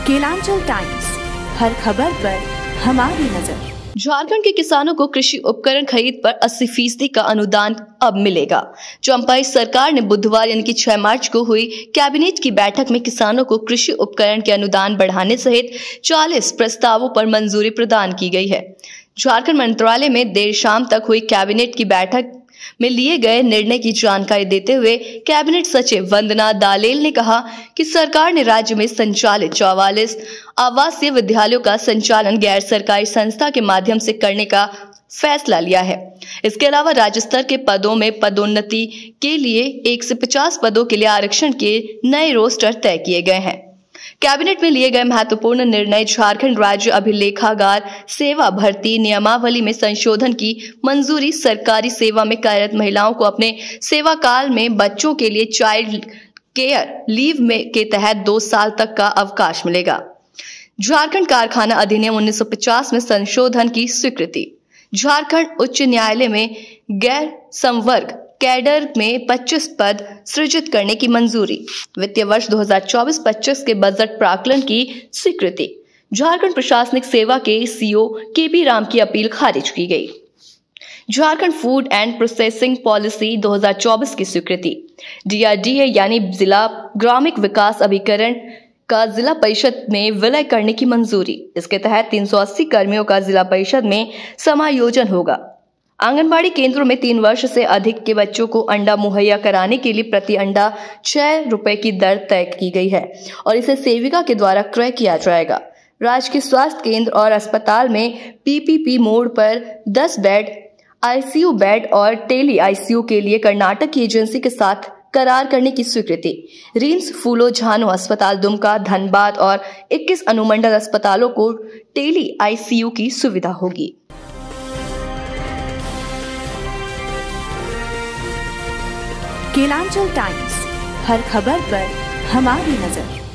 Kelanchal times, हर खबर पर हमारी नजर। झारखंड के किसानों को कृषि उपकरण खरीद पर 80% का अनुदान अब मिलेगा। चंपाई सरकार ने बुधवार यानी कि 6 मार्च को हुई कैबिनेट की बैठक में किसानों को कृषि उपकरण के अनुदान बढ़ाने सहित 40 प्रस्तावों पर मंजूरी प्रदान की गई है। झारखंड मंत्रालय में देर शाम तक हुई कैबिनेट की बैठक में लिए गए निर्णय की जानकारी देते हुए कैबिनेट सचिव वंदना दालेल ने कहा कि सरकार ने राज्य में संचालित 44 आवासीय विद्यालयों का संचालन गैर सरकारी संस्था के माध्यम से करने का फैसला लिया है। इसके अलावा राज्य स्तर के पदों में पदोन्नति के लिए 1 से 50 पदों के लिए आरक्षण के नए रोस्टर तय किए गए हैं। कैबिनेट में लिए गए महत्वपूर्ण निर्णय झारखंड राज्य अभिलेखागार सेवा भर्ती नियमावली में संशोधन की मंजूरी, सरकारी सेवा में कार्यरत महिलाओं को अपने सेवा काल में बच्चों के लिए चाइल्ड केयर लीव में के तहत 2 साल तक का अवकाश मिलेगा। झारखंड कारखाना अधिनियम 1950 में संशोधन की स्वीकृति, झारखंड उच्च न्यायालय में गैर संवर्ग कैडर में 25 पद सृजित करने की मंजूरी, वित्तीय वर्ष 2024-25 के बजट प्राक्कलन की स्वीकृति, झारखंड प्रशासनिक सेवा के सीओ केबी राम की अपील खारिज की गई। Jharkhand food and processing policy 2024 की स्वीकृति, डीआरडीए यानी जिला ग्रामीण विकास अभिकरण का जिला परिषद में विलय करने की मंजूरी। इसके तहत 380 कर्मियों का जिला परिषद में समायोजन होगा। आंगनबाड़ी केंद्रों में 3 वर्ष से अधिक के बच्चों को अंडा मुहैया कराने के लिए प्रति अंडा 6 रुपए की दर तय की गई है और इसे सेविका के द्वारा क्रय किया जाएगा। राज्य के स्वास्थ्य केंद्र और अस्पताल में पीपीपी मोड पर 10 बेड आईसीयू बेड और टेली आईसीयू के लिए कर्नाटक की एजेंसी के साथ करार करने की स्वीकृति। रिम्स, फूलो झानो अस्पताल दुमका, धनबाद और 21 अनुमंडल अस्पतालों को टेली आईसीयू की सुविधा होगी। केलांचल टाइम्स, हर खबर पर हमारी नजर।